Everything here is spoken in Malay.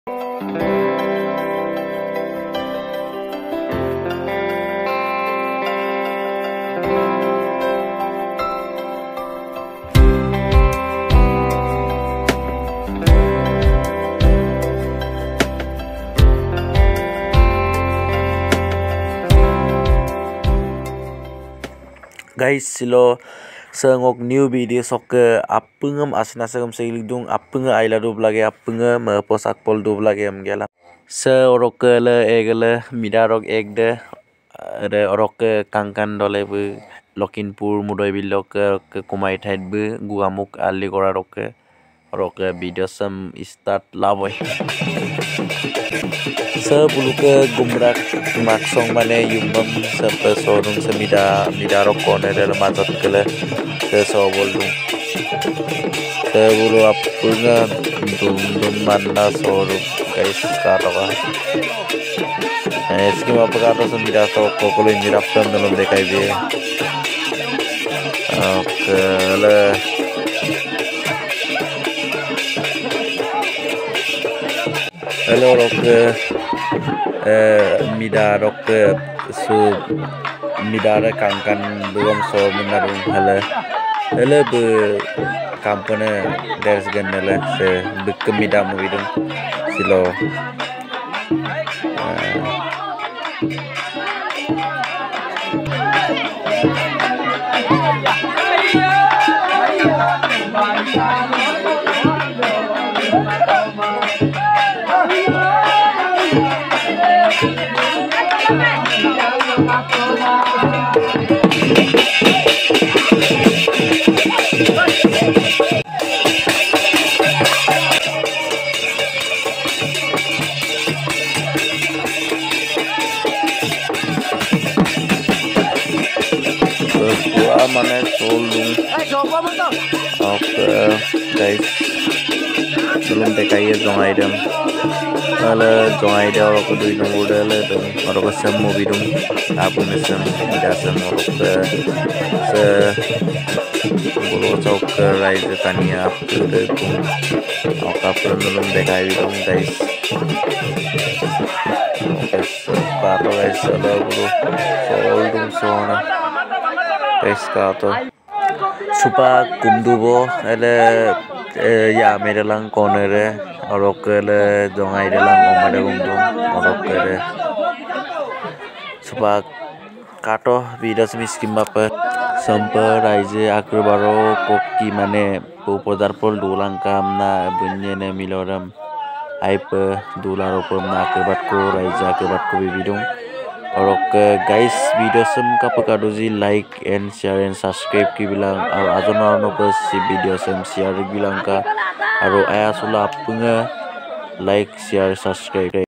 Guys, silo sengok new video sok apungam asna segam segilidung apunga aila do blage apunga me posak pol do blage am gela se orokele egele midarok egde re orok kangkan dole bu Lokinpur mudoi bilok ke kumai thait bu guamuk ali gora orok video sam start laboy se buluke gumrak maksong mane yumam sampai sorung midarok kone dalam mazat kele se soboldung se bulu apunga dum manna sorung guys katoka इसकी माप का तो सुनिरा तो कोकोलो इंजर अपना दोनों देखाई भी है ले हेलो रोक सु मिदार कांगkan belum so menarung hele be kampane deres ganele se bekemida muidung silo mane solung guys belum tekai jongai dam ala jongai da orok dui dong udale dong orok sem movie dong apun sem dasam orok se bolo chok rise tania ude kum apun belum tekai dong guys baru guys ala bolo solung sona pescato supa kumdubo ele ya merelang konere orokele jongai delang omade gumdum orokele supa kato vidas miskimba pe sampai raise akrobaro kokki mane podarpol dulang kamna bunyene miloram aipe dularo pemna akrobat ko raise akrobat ko bidung orok guys video sem kapakadozi like and share and subscribe ki bilang ajono pas si video sem share bilang ka aro aya sula apunga like share subscribe